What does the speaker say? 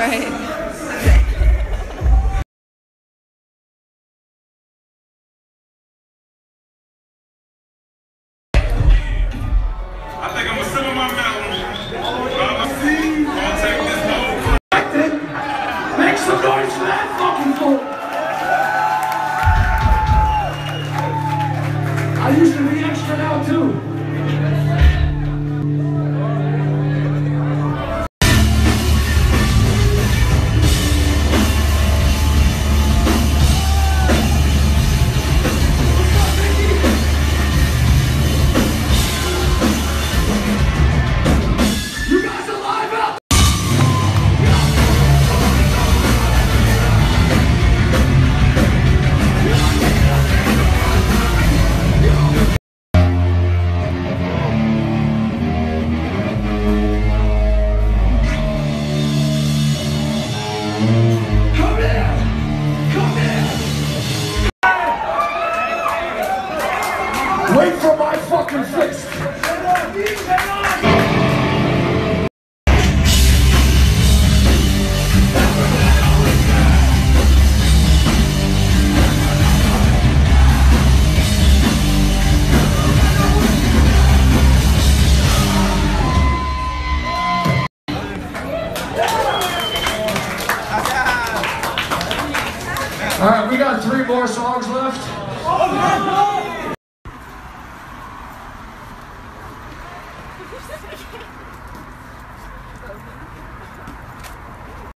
right. I think I'm gonna sit on my mountain. I'll take this boat. Make some noise for that fucking fool! I used to be extra now too. Wait for my fucking fist! Alright, we got 3 more songs left.